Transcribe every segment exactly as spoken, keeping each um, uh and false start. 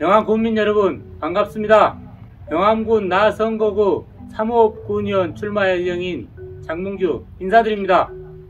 영암 군민 여러분 반갑습니다. 영암군 나선거구 삼 호 군의원 출마 예정인 장문규 인사드립니다.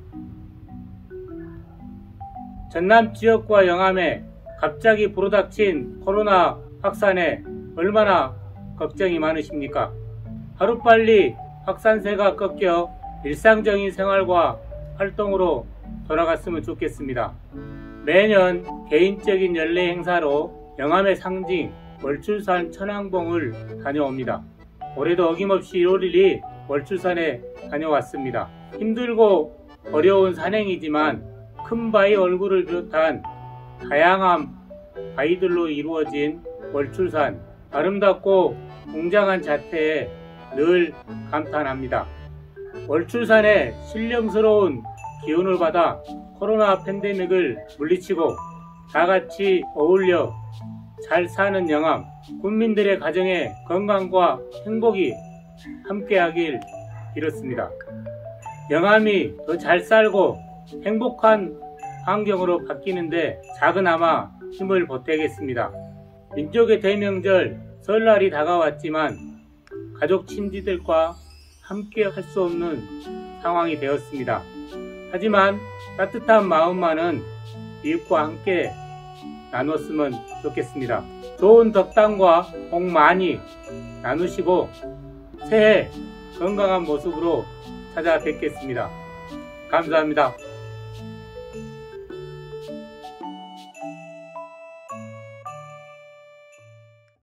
전남 지역과 영암에 갑자기 불어닥친 코로나 확산에 얼마나 걱정이 많으십니까? 하루빨리 확산세가 꺾여 일상적인 생활과 활동으로 돌아갔으면 좋겠습니다. 매년 개인적인 연례 행사로 영암의 상징 월출산 천왕봉을 다녀옵니다. 올해도 어김없이 일월 일일 월출산에 다녀왔습니다. 힘들고 어려운 산행이지만 큰 바위 얼굴을 비롯한 다양한 바위들로 이루어진 월출산, 아름답고 웅장한 자태에 늘 감탄합니다. 월출산의 신령스러운 기운을 받아 코로나 팬데믹을 물리치고 다같이 어울려 잘 사는 영암, 국민들의 가정에 건강과 행복이 함께하길 빌었습니다. 영암이 더 잘 살고 행복한 환경으로 바뀌는데 작은아마 힘을 보태겠습니다. 민족의 대명절 설날이 다가왔지만 가족 친지들과 함께 할 수 없는 상황이 되었습니다. 하지만 따뜻한 마음만은 이웃과 함께 나눴으면 좋겠습니다. 좋은 덕담과 복 많이 나누시고 새해 건강한 모습으로 찾아뵙겠습니다. 감사합니다.